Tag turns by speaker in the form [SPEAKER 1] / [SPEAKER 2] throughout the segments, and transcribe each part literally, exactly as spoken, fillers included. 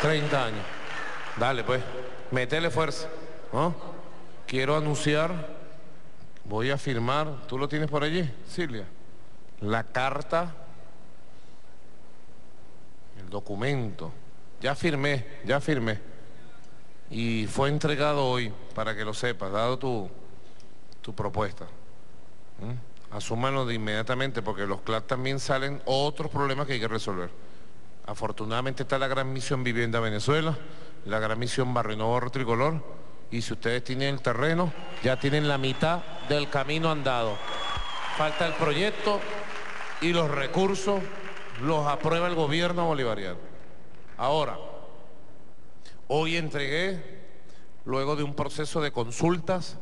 [SPEAKER 1] treinta años. Dale, pues, métele fuerza, ¿no? Quiero anunciar, voy a firmar, ¿tú lo tienes por allí, Silvia? La carta, el documento. Ya firmé, ya firmé. Y fue entregado hoy, para que lo sepas, dado tu, tu propuesta. ¿Mm? Asúmanlo de inmediatamente, porque los C L A T también salen otros problemas que hay que resolver. Afortunadamente está la Gran Misión Vivienda Venezuela, la Gran Misión Barrio Nuevo Barrio Tricolor, y si ustedes tienen el terreno, ya tienen la mitad del camino andado. Falta el proyecto y los recursos los aprueba el gobierno bolivariano. Ahora, hoy entregué, luego de un proceso de consultas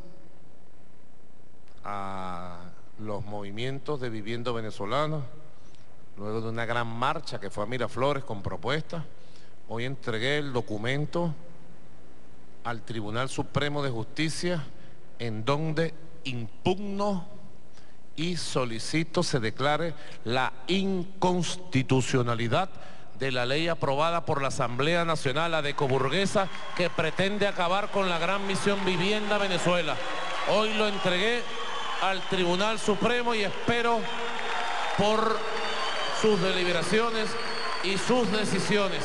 [SPEAKER 1] a los movimientos de vivienda venezolanos, luego de una gran marcha que fue a Miraflores con propuestas, hoy entregué el documento al Tribunal Supremo de Justicia en donde impugno y solicito se declare la inconstitucionalidad de la ley aprobada por la Asamblea Nacional Adecoburguesa que pretende acabar con la Gran Misión Vivienda Venezuela. Hoy lo entregué al Tribunal Supremo y espero por sus deliberaciones y sus decisiones.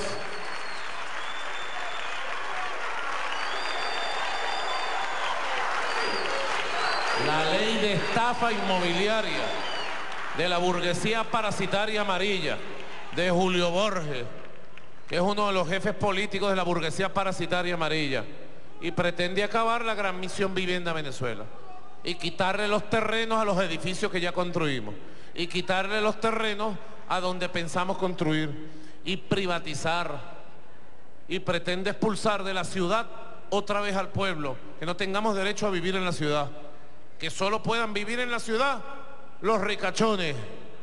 [SPEAKER 1] La ley de estafa inmobiliaria de la burguesía parasitaria amarilla de Julio Borges, que es uno de los jefes políticos de la burguesía parasitaria amarilla, y pretende acabar la Gran Misión Vivienda Venezuela y quitarle los terrenos a los edificios que ya construimos y quitarle los terrenos a donde pensamos construir y privatizar, y pretende expulsar de la ciudad otra vez al pueblo, que no tengamos derecho a vivir en la ciudad, que solo puedan vivir en la ciudad los ricachones.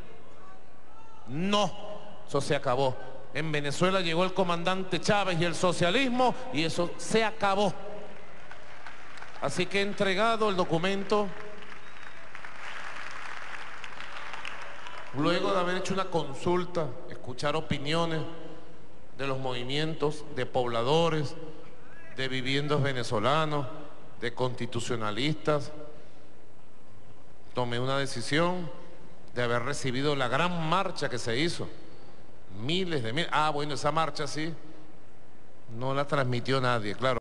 [SPEAKER 1] No, eso se acabó. En Venezuela llegó el comandante Chávez y el socialismo y eso se acabó. Así que he entregado el documento luego de haber hecho una consulta, escuchar opiniones de los movimientos de pobladores, de viviendas venezolanos, de constitucionalistas. Tomé una decisión de haber recibido la gran marcha que se hizo. Miles de miles. Ah, bueno, esa marcha sí, no la transmitió nadie, claro.